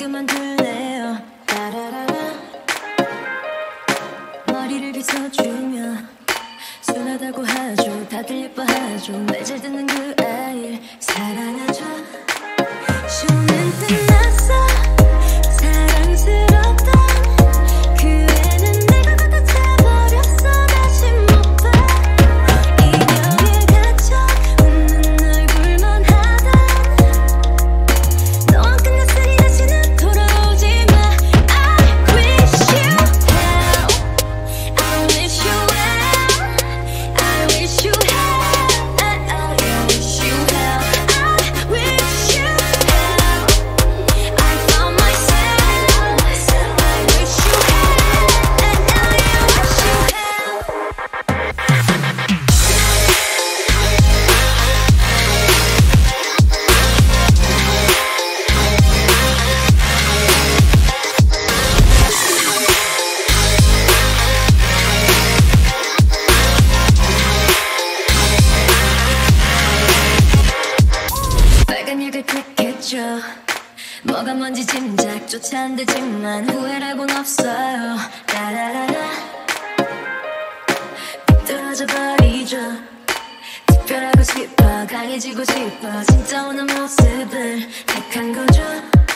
그만둘래요. 따라라라. 머리를 빗어주며 순하다고 하죠. 다들 예뻐하죠. 말 잘 듣는 그 아이 사랑하죠. 쇼는 끝났어. 사랑스럽던 그 애는 내가 받아차버렸어. 다시 못 봐. 인형에 갇혀 웃는 얼굴만 하던 너와 끝났으니 다시는 돌아오지 마. I wish you well. I wish you well. I wish you well. I wish you well. I wish you well. I found myself. I wish you well. And I wish you well. 빨간 약을 택했죠. 뭐가 뭔지 짐작조차 안 되지만 후회라곤 없어요. 라라라라. 떨어져 버리죠. 특별하고 싶어 강해지고 싶어 진짜 오는 모습을 택한 거죠.